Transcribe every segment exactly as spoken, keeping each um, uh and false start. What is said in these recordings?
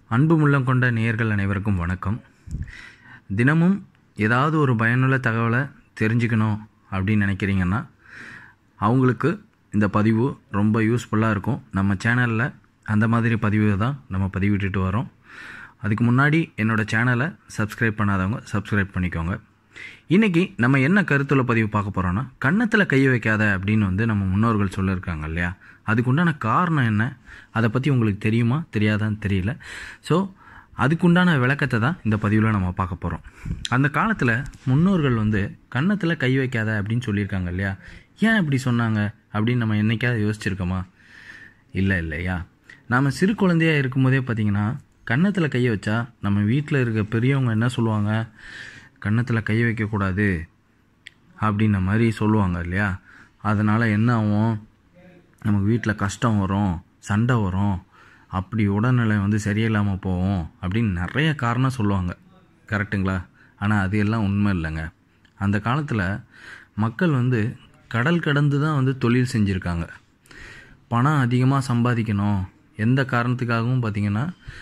அன்பு உள்ளம் கொண்ட நேயர்கள் அனைவருக்கும் வணக்கம். தினமும் ஏதாவது ஒரு பயனுள்ள தகவலை தெரிஞ்சுக்கணும் அப்படின்னு நினைக்கிறீங்கன்னா அவங்களுக்கு இந்த பதிவு ரொம்ப யூஸ்ஃபுல்லாக இருக்கும். நம்ம சேனலில் அந்த மாதிரி பதிவு தான் நம்ம பதிவிட்டுட்டு வரோம். அதுக்கு முன்னாடி என்னோடய சேனலை சப்ஸ்கிரைப் பண்ணாதவங்க சப்ஸ்கிரைப் பண்ணிக்கோங்க. இன்றைக்கி நம்ம என்ன கருத்துள்ள பதிவு பார்க்க போகிறோன்னா, கன்னத்தில் கை வைக்காத அப்படின்னு வந்து நம்ம முன்னோர்கள் சொல்லியிருக்காங்க இல்லையா, அதுக்குண்டான காரணம் என்ன, அதை பற்றி உங்களுக்கு தெரியுமா தெரியாதான்னு தெரியல. ஸோ அதுக்குண்டான விளக்கத்தை தான் இந்த பதிவில் நம்ம பார்க்க போகிறோம். அந்த காலத்தில் முன்னோர்கள் வந்து கன்னத்தில் கை வைக்காத அப்படின்னு சொல்லியிருக்காங்க இல்லையா, ஏன் இப்படி சொன்னாங்க அப்படின்னு நம்ம என்றைக்காவது யோசிச்சிருக்கோமா? இல்லை இல்லையா. நாம் சிறு குழந்தையாக இருக்கும்போதே பார்த்திங்கன்னா கன்னத்தில் கையை வச்சா நம்ம வீட்டில் இருக்க பெரியவங்க என்ன சொல்லுவாங்க, கன்னத்தில் கை வைக்கக்கூடாது அப்படின்ன மாதிரி சொல்லுவாங்க இல்லையா. அதனால் என்ன ஆகும், நமக்கு வீட்டில் கஷ்டம் வரும், சண்டை வரும், அப்படி உடல்நிலை வந்து சரியில்லாமல் போகும் அப்படின்னு நிறைய காரணம் சொல்லுவாங்க. கரெக்டுங்களா? ஆனால் அது எல்லாம் உண்மை இல்லைங்க. அந்த காலத்தில் மக்கள் வந்து கடல் கடந்து தான் வந்து தொழில் செஞ்சுருக்காங்க. பணம் அதிகமாக சம்பாதிக்கணும் எந்த காரணத்துக்காகவும் பார்த்திங்கன்னா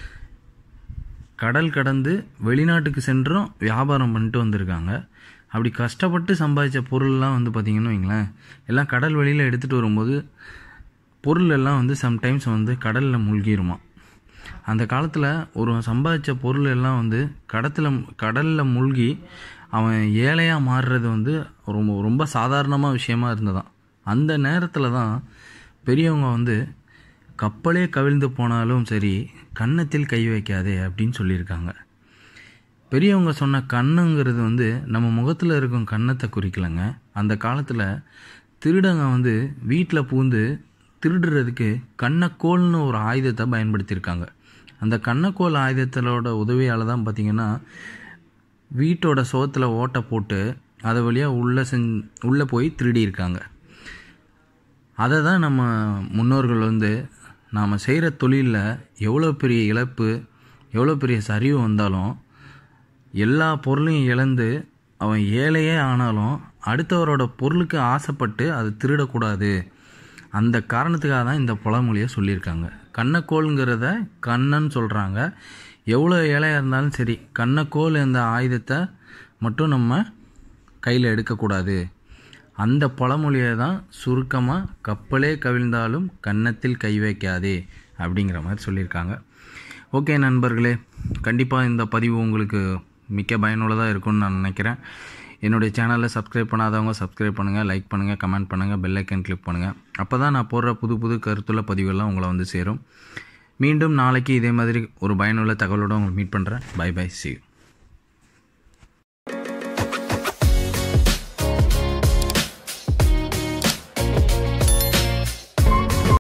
கடல் கடந்து வெளிநாட்டுக்கு சென்றும் வியாபாரம் பண்ணிட்டு வந்திருக்காங்க. அப்படி கஷ்டப்பட்டு சம்பாதிச்ச பொருள்லாம் வந்து பார்த்திங்கன்னு வைங்களேன், எல்லாம் கடல் வெளியில் எடுத்துகிட்டு வரும்போது பொருள் எல்லாம் வந்து சம்டைம்ஸ் வந்து கடலில் மூழ்கிருமா. அந்த காலத்தில் ஒரு சம்பாதிச்ச பொருள் எல்லாம் வந்து கடத்தில் கடலில் மூழ்கி அவன் ஏழையாக மாறுறது வந்து ரொம்ப ரொம்ப சாதாரணமாக விஷயமா இருந்ததான். அந்த நேரத்தில் தான் பெரியவங்க வந்து கப்பலே கவிழ்ந்து போனாலும் சரி கன்னத்தில் கை வைக்காதே அப்படின்னு சொல்லியிருக்காங்க. பெரியவங்க சொன்ன கண்ணுங்கிறது வந்து நம்ம முகத்தில் இருக்கும் கன்னத்தை குறிக்கலைங்க. அந்த காலத்தில் திருடங்க வந்து வீட்டில் பூந்து திருடுறதுக்கு கண்ணக்கோல்னு ஒரு ஆயுதத்தை பயன்படுத்தியிருக்காங்க. அந்த கண்ணக்கோல் ஆயுதத்தோட உதவியால் தான் பார்த்திங்கன்னா வீட்டோட சோத்தில் ஓட்டை போட்டு அதை வழியாக உள்ளே செஞ் உள்ளே போய் திருடியிருக்காங்க. அதை தான் நம்ம முன்னோர்கள் வந்து நாம் செய்கிற தொழிலில் எவ்வளோ பெரிய இழப்பு, எவ்வளோ பெரிய சரிவு வந்தாலும் எல்லா பொருளையும் இழந்து அவன் ஏழையே ஆனாலும் அடுத்தவரோட பொருளுக்கு ஆசைப்பட்டு அது திருடக்கூடாது, அந்த காரணத்துக்காக தான் இந்த பழமொழியை சொல்லியிருக்காங்க. கண்ணக்கோளுங்கிறத கண்ணன்னு சொல்கிறாங்க. எவ்வளோ ஏழையாக இருந்தாலும் சரி கண்ணக்கோல் இந்த ஆயுதத்தை மட்டும் நம்ம கையில் எடுக்கக்கூடாது. அந்த பழமொழியை தான் சுருக்கமாக கப்பலே கவிழ்ந்தாலும் கன்னத்தில் கை வைக்காதே அப்படிங்கிற மாதிரி சொல்லியிருக்காங்க. ஓகே நண்பர்களே, கண்டிப்பாக இந்த பதிவு உங்களுக்கு மிக்க பயனுள்ளதாக இருக்கும்னு நான் நினைக்கிறேன். என்னுடைய சேனலை சப்ஸ்கிரைப் பண்ணாதவங்க சப்ஸ்கிரைப் பண்ணுங்கள், லைக் பண்ணுங்கள், கமெண்ட் பண்ணுங்கள், பெல் ஐக்கன் கிளிக் பண்ணுங்கள். அப்போ தான் நான் போடுற புது புது கருத்துள்ள பதிவுகள்லாம் உங்களை வந்து சேரும். மீண்டும் நாளைக்கு இதே மாதிரி ஒரு பயனுள்ள தகவலோடு உங்களை மீட் பண்ணுறேன். Bye bye, see you.